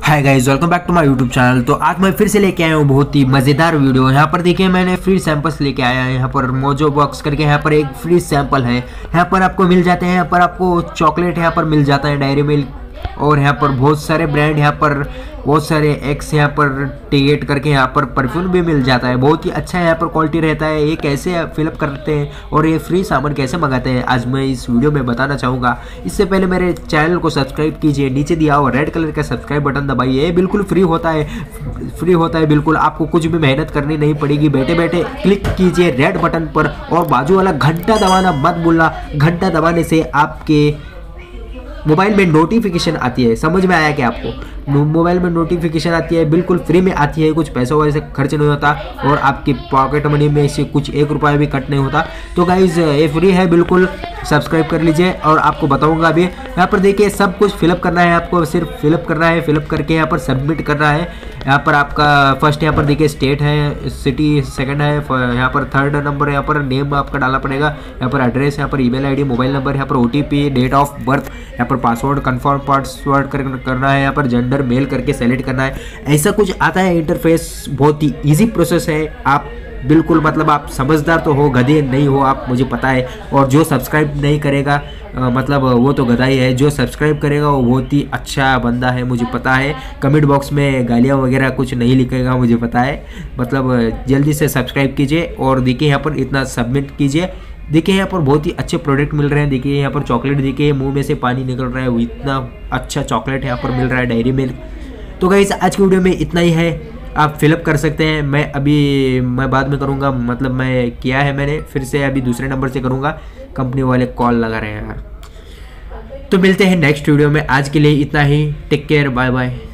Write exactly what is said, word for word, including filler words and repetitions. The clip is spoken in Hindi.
Hi guys, welcome back to my YouTube channel. तो आज मैं फिर से लेके आया हूँ बहुत ही मज़ेदार वीडियो। यहाँ पर देखिए मैंने फ्री सैंपल्स लेके आया है। यहाँ पर मोजो बॉक्स करके यहाँ पर एक फ्री सैंपल है। यहाँ पर आपको मिल जाते हैं, यहाँ पर आपको चॉकलेट यहाँ पर मिल जाता है, डायरी मिल्क, और यहाँ पर बहुत सारे ब्रांड, यहाँ पर बहुत सारे एक्स, यहाँ पर टिकट करके यहाँ पर परफ्यूम भी मिल जाता है। बहुत ही अच्छा यहाँ पर क्वालिटी रहता है। ये कैसे फिलअप करते हैं और ये फ्री सामान कैसे मंगाते हैं आज मैं इस वीडियो में बताना चाहूँगा। इससे पहले मेरे चैनल को सब्सक्राइब कीजिए, नीचे दिया हुआ रेड कलर का सब्सक्राइब बटन दबाइए। ये बिल्कुल फ्री होता है, फ्री होता है बिल्कुल, आपको कुछ भी मेहनत करनी नहीं पड़ेगी। बैठे बैठे क्लिक कीजिए रेड बटन पर और बाजू वाला घंटा दबाना मत भूलना। घंटा दबाने से आपके मोबाइल में नोटिफिकेशन आती है। समझ में आया क्या आपको? मोबाइल में नोटिफिकेशन आती है, बिल्कुल फ्री में आती है, कुछ पैसा वैसे खर्च नहीं होता और आपकी पॉकेट मनी में से कुछ एक रुपया भी कट नहीं होता। तो गाइज ये फ्री है, बिल्कुल सब्सक्राइब कर लीजिए। और आपको बताऊंगा अभी, यहाँ पर देखिए सब कुछ फिलअप करना है, आपको सिर्फ फिलअप करना है। फिलअप करके यहाँ पर सबमिट करना है। यहाँ पर आपका फर्स्ट यहाँ पर देखिए स्टेट है, सिटी सेकंड है, यहाँ पर थर्ड नंबर यहाँ पर नेम आपका डालना पड़ेगा, यहाँ पर एड्रेस, यहाँ पर ईमेल आईडी, मोबाइल नंबर, यहाँ पर ओटीपी, डेट ऑफ बर्थ, यहाँ पर पासवर्ड, कंफर्म पासवर्ड करना है, यहाँ पर जेंडर मेल करके सेलेक्ट करना है। ऐसा कुछ आता है इंटरफेस, बहुत ही इजी प्रोसेस है। आप बिल्कुल मतलब आप समझदार तो हो, गधे नहीं हो आप, मुझे पता है। और जो सब्सक्राइब नहीं करेगा आ, मतलब वो तो गधा ही है। जो सब्सक्राइब करेगा वो बहुत ही अच्छा बंदा है, मुझे पता है। कमेंट बॉक्स में गालियाँ वगैरह कुछ नहीं लिखेगा, मुझे पता है। मतलब जल्दी से सब्सक्राइब कीजिए और देखिए यहाँ पर इतना सबमिट कीजिए। देखिए यहाँ पर बहुत ही अच्छे प्रोडक्ट मिल रहे हैं। देखिए यहाँ पर चॉकलेट, देखिए मुंह में से पानी निकल रहा है, वो इतना अच्छा चॉकलेट यहाँ पर मिल रहा है, डायरी मिल्क। तो गाइस आज की वीडियो में इतना ही है, आप फिलअप कर सकते हैं। मैं अभी मैं बाद में करूँगा, मतलब मैं किया है मैंने, फिर से अभी दूसरे नंबर से करूँगा। कंपनी वाले कॉल लगा रहे हैं यार। तो मिलते हैं नेक्स्ट वीडियो में, आज के लिए इतना ही। Take care, bye bye.